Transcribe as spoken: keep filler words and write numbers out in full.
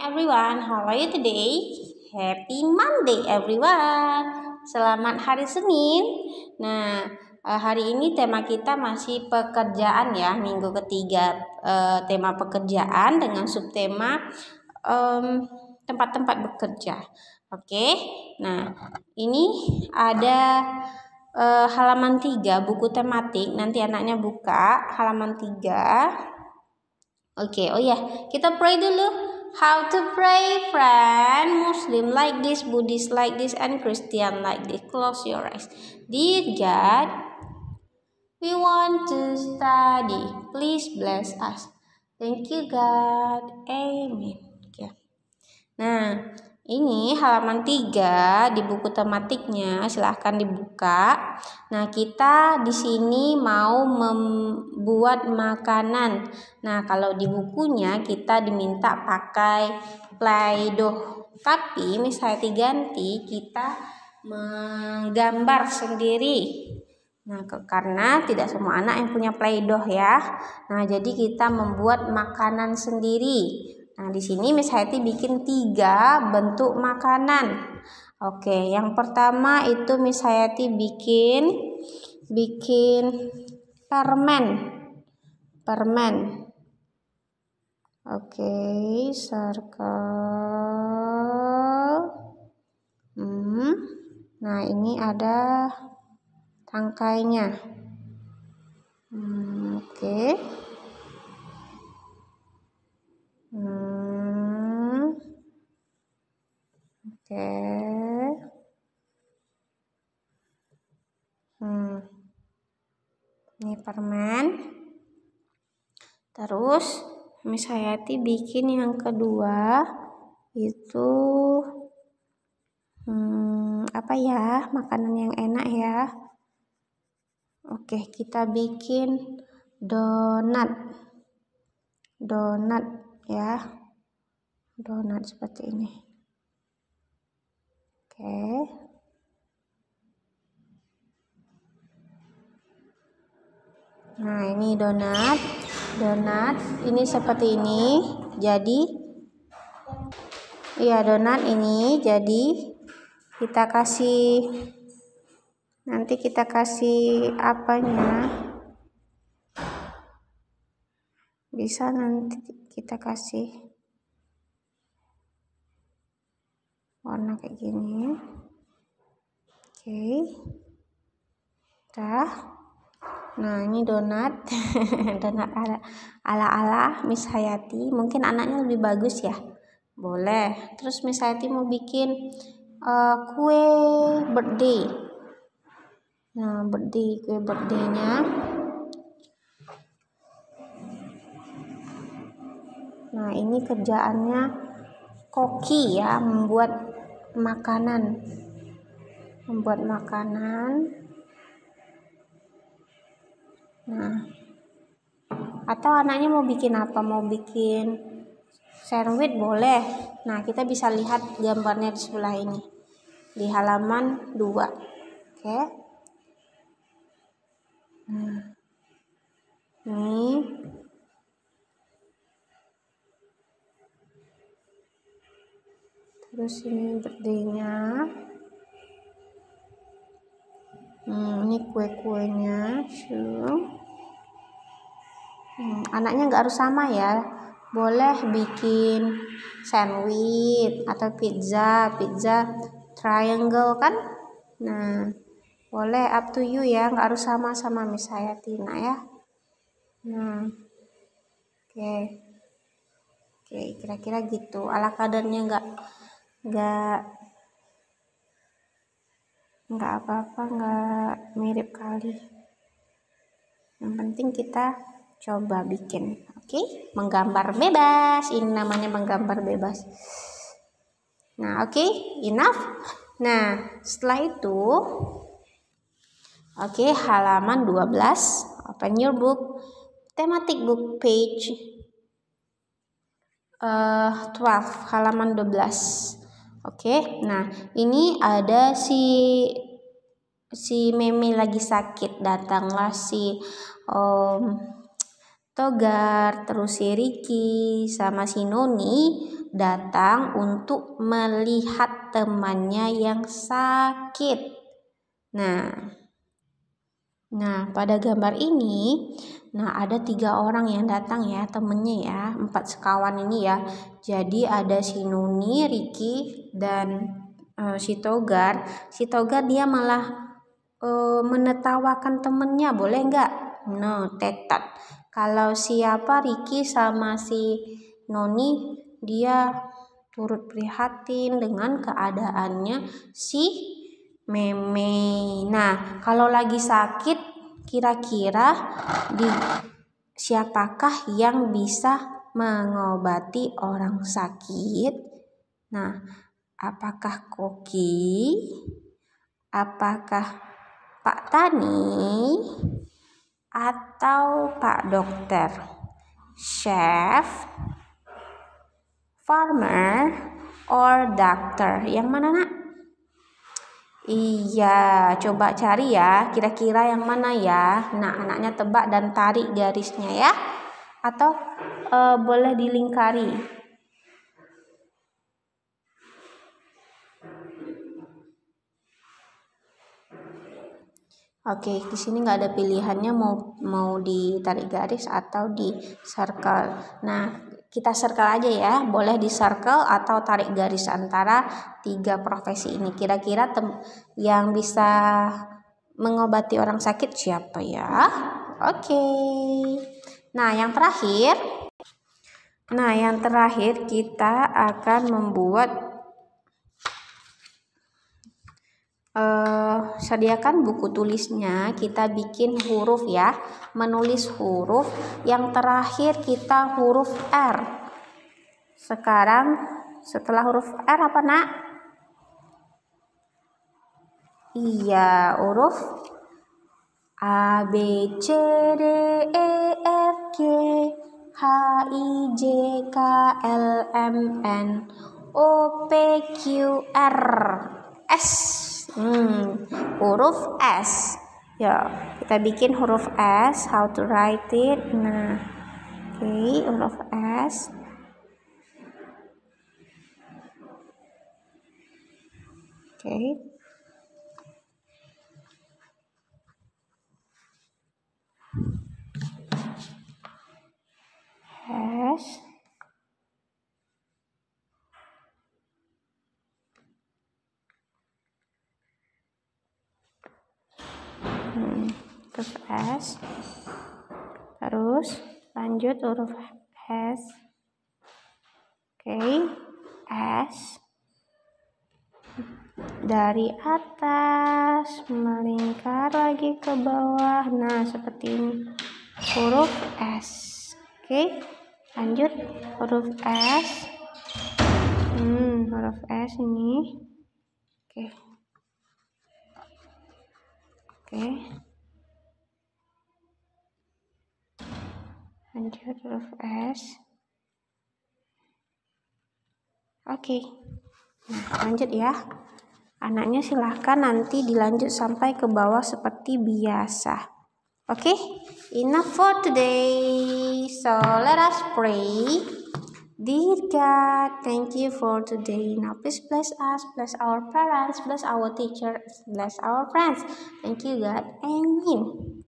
everyone, how are you today? Happy Monday everyone. Selamat hari Senin. Nah, hari ini tema kita masih pekerjaan ya, minggu ketiga eh, tema pekerjaan dengan subtema um, tempat-tempat bekerja. Oke. Nah, ini ada uh, halaman tiga buku tematik. Nanti anaknya buka halaman tiga. Oke, okay, oh ya, kita pray dulu. How to pray, friend? Muslim like this, Buddhist like this, and Christian like this. Close your eyes. Dear God, we want to study. Please bless us. Thank you, God. Amen. Okay. Nah, ini halaman tiga di buku tematiknya, silahkan dibuka. Nah, kita di sini mau membuat makanan. Nah, kalau di bukunya kita diminta pakai Play-Doh. Tapi misalnya diganti, kita menggambar sendiri. Nah, karena tidak semua anak yang punya Play-Doh ya. Nah, jadi kita membuat makanan sendiri. Nah, di sini Miss Hayati bikin tiga bentuk makanan. Oke, yang pertama itu Miss Hayati bikin bikin permen. Permen. Oke, circle. Hmm. Nah, ini ada tangkainya. Hmm, oke. Hmm. Oke. Hmm. Ini permen. Terus Miss Hayati bikin yang kedua itu hmm, apa ya? Makanan yang enak ya. Oke, kita bikin donat. Donat ya. Donat seperti ini. Oke. Nah, ini donat. Donat ini seperti ini. Jadi iya, donat ini jadi kita kasih nanti kita kasih apanya? Bisa nanti kita kasih warna kayak gini. Oke. Dah. Nah, ini donat. Donat ala ala Miss Hayati. Mungkin anaknya lebih bagus ya. Boleh. Terus Miss Hayati mau bikin uh, kue birthday. Nah, birthday, kue birthday-nya. Nah, ini kerjaannya koki ya, membuat makanan. Membuat makanan. Nah, atau anaknya mau bikin apa? Mau bikin sandwich boleh. Nah, kita bisa lihat gambarnya di sebelah ini. Di halaman dua. Oke. Nah. Nih. Terus ini birthday-nya. Hmm, ini kue-kuenya. Hmm, anaknya nggak harus sama ya. Boleh bikin sandwich atau pizza, pizza triangle kan? Nah, boleh, up to you ya, nggak harus sama-sama Miss Hayati nah ya. Nah, oke, okay. oke, okay, kira-kira gitu. Ala kadarnya nggak nggak nggak apa-apa, nggak mirip kali. Yang penting kita coba bikin. Oke, okay? Menggambar bebas. Ini namanya menggambar bebas. Nah, oke, okay? Enough. Nah, setelah itu oke, okay, halaman dua belas. Open your book. Thematic book page uh, twelve, halaman dua belas. Oke, okay? Nah, ini ada si si Meme lagi sakit. Datanglah si um, Togar, terus si Ricky sama si Noni datang untuk melihat temannya yang sakit. Nah, nah pada gambar ini, nah ada tiga orang yang datang ya, temennya ya, empat sekawan ini ya. Jadi ada si Nuni, Ricky, dan uh, si Togar. Si Togar dia malah uh, menertawakan temennya, boleh nggak? No, tetat. Kalau siapa Ricky sama si Noni, dia turut prihatin dengan keadaannya si Meme. Nah, kalau lagi sakit, kira-kira di siapakah yang bisa mengobati orang sakit? Nah, apakah Koki? Apakah Pak Tani? Atau Pak Dokter? Chef? Farmer? Or doctor? Yang mana, Nak? Iya, coba cari ya, kira-kira yang mana ya. Nah, anaknya tebak dan tarik garisnya ya. Atau e, boleh dilingkari. Oke, di sini nggak ada pilihannya mau mau ditarik garis atau di circle. Nah, kita circle aja ya, boleh di circle atau tarik garis antara tiga profesi ini. Kira-kira yang bisa mengobati orang sakit siapa ya? Oke. Nah, yang terakhir, nah yang terakhir kita akan membuat Uh, sediakan buku tulisnya, kita bikin huruf ya, menulis huruf. Yang terakhir kita huruf R. Sekarang setelah huruf R apa, Nak? Iya, huruf A, B, C, D, E, F, G, H, I, J, K, L, M, N, O, P, Q, R, S. Hmm, huruf S. Ya, kita bikin huruf S. How to write it? Nah, oke, okay, huruf S. Oke. Okay. S. Hmm, huruf S. Terus lanjut huruf S. Oke, okay. S. Dari atas melingkar lagi ke bawah. Nah, seperti ini. Huruf S. Oke, okay. Lanjut huruf S. Hmm, huruf S ini. Oke. Okay. Oke. Okay. Lanjut huruf S. Oke. Okay. Nah, lanjut ya. Anaknya silahkan nanti dilanjut sampai ke bawah seperti biasa. Oke, okay? Enough for today. So let us pray. Dear God, thank you for today. Now please bless us, bless our parents, bless our teachers, bless our friends. Thank you, God. Amen.